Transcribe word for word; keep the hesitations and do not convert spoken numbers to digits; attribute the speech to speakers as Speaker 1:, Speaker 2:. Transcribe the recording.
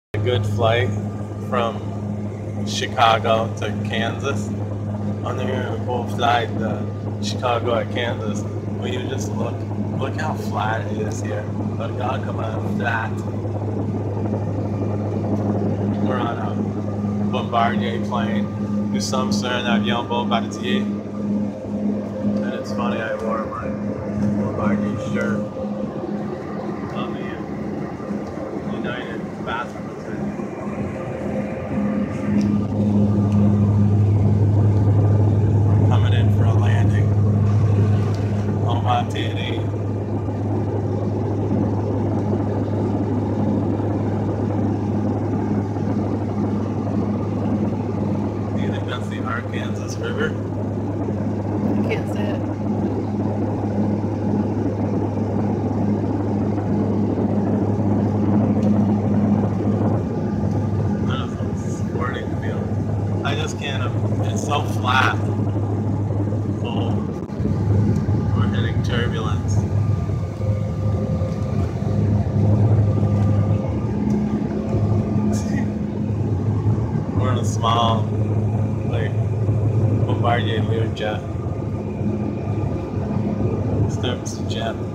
Speaker 1: A good flight from Chicago to Kansas. On there, both flight to Chicago at Kansas. When you just look, look how flat it is here. Look, oh, come on, flat. We're on a Bombardier plane. Nous sommes sur un avion bombardier. And it's funny, I wore my Bombardier shirt on the United bathroom attendant. Coming in for a landing on my T N E. Do you think that's the Arkansas River?
Speaker 2: I can't say it.
Speaker 1: I don't know, it's a sporting field. I just can't, it's so flat. Oh, we're hitting turbulence. We're in a small, like, Bombardier Learjet. Steps jet.